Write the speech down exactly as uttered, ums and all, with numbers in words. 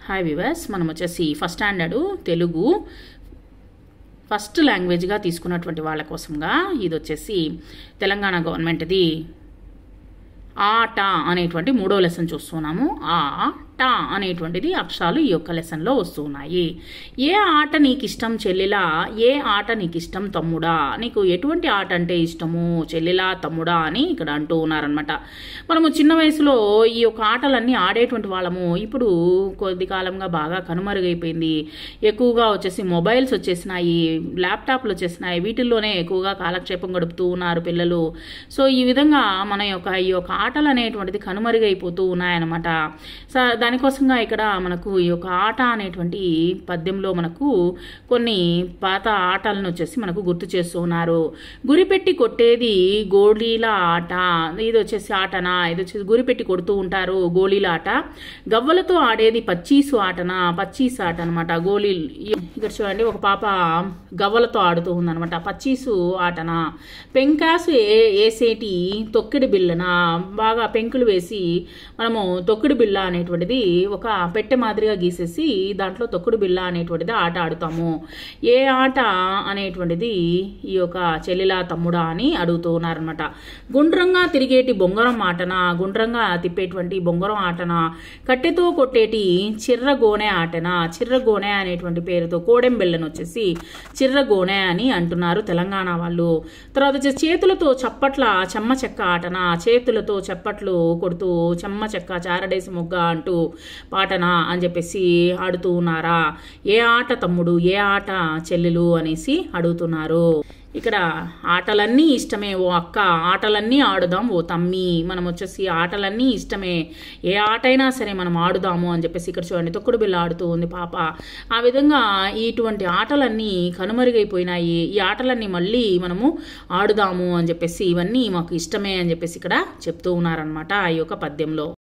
Hi viewers, మనం వచ్చేసి first standard Telugu first లాంగ్వేజ్గా తీసుకున్నటువంటి వాళ్ళ కోసంగా ఇది వచ్చేసి తెలంగాణ గవర్నమెంట్ది ఆట అనేటువంటి మూడో లెసన్ చూస్తున్నాము. ఆ టా అనేటువంటిది అక్షరాలు ఈ యొక్క లెసన్లో వస్తున్నాయి. ఏ ఆట నీకు ఇష్టం చెల్లిలా, ఏ ఆట నీకు ఇష్టం తమ్ముడా, నీకు ఎటువంటి ఆట అంటే ఇష్టము చెల్లిలా తమ్ముడా అని ఇక్కడ అంటూ ఉన్నారనమాట. మనము చిన్న వయసులో ఈ యొక్క ఆటలన్నీ ఆడేటువంటి వాళ్ళము. ఇప్పుడు కొద్ది కాలంగా బాగా కనుమరుగైపోయింది. ఎక్కువగా వచ్చేసి మొబైల్స్ వచ్చేసినాయి, ల్యాప్టాప్లు వచ్చేసినాయి, వీటిల్లోనే ఎక్కువగా కాలక్షేపం గడుపుతూ ఉన్నారు పిల్లలు. సో ఈ విధంగా మన యొక్క ఈ యొక్క ఆటలు అనేటువంటిది కనుమరుగైపోతూ ఉన్నాయన్నమాట. దానికోసంగా ఇక్కడ మనకు ఈ యొక్క ఆట అనేటువంటి పద్యంలో మనకు కొన్ని పాత ఆటలను వచ్చేసి మనకు గుర్తు చేస్తూ ఉన్నారు. గురిపెట్టి కొట్టేది గోళీల ఆట, ఇది వచ్చేసి ఆటనా, ఇది వచ్చేసి గురిపెట్టి కొడుతూ ఉంటారు గోళీల ఆట. గవ్వలతో ఆడేది పచ్చీసు ఆటనా, పచ్చీసు ఆట అనమాట. గోళీ ఇక్కడ చూడండి, ఒక పాప గవ్వలతో ఆడుతూ ఉందనమాట. పచ్చీసు ఆటనా. పెంకాసు వేసేటి తొక్కిడి బిల్లనా, బాగా పెంకులు వేసి మనము తొక్కిడి బిళ్ళ అనేటువంటిది ఒక పెట్టె మాదిరిగా గీసేసి దాంట్లో తొక్కుడు బిళ్ళ అనేటువంటిది ఆట ఆడుతాము. ఏ ఆట అనేటువంటిది ఈ యొక్క చెల్లిలా తమ్ముడా అని అడుగుతూ ఉన్నారనమాట. గుండ్రంగా తిరిగేటి బొంగరం ఆటనా, గుండ్రంగా తిప్పేటువంటి బొంగరం ఆటనా. కట్టెతో కొట్టేటి చిర్రగోనె ఆటనా, చిర్రగోనె అనేటువంటి పేరుతో కోడెం బిళ్ళను వచ్చేసి చిర్రగోనె అని అంటున్నారు తెలంగాణ వాళ్ళు. తర్వాత వచ్చేసి చేతులతో చప్పట్ల చెమ్మ చెక్క ఆటనా, చేతులతో చప్పట్లు కొడుతూ చెమ్మ చెక్క చారడేసి మొగ్గ అంటూ పాటనా అని చెప్పేసి ఆడుతూ ఉన్నారా. ఏ ఆట తమ్ముడు, ఏ ఆట చెల్లెలు అనేసి అడుగుతున్నారు. ఇక్కడ ఆటలన్నీ ఇష్టమే ఓ అక్క, ఆటలన్నీ ఆడుదాం ఓ తమ్మి, మనం వచ్చేసి ఆటలన్నీ ఇష్టమే, ఏ ఆట అయినా సరే మనం ఆడుదాము అని చెప్పేసి ఇక్కడ చూడండి తొక్కుడు బిళ్ళ ఆడుతూ ఉంది పాప. ఆ విధంగా ఇటువంటి ఆటలన్నీ కనుమరుగైపోయినాయి. ఈ ఆటలన్నీ మళ్ళీ మనము ఆడుదాము అని చెప్పేసి ఇవన్నీ మాకు ఇష్టమే అని చెప్పేసి ఇక్కడ చెప్తూ ఉన్నారనమాట ఈ యొక్క పద్యంలో.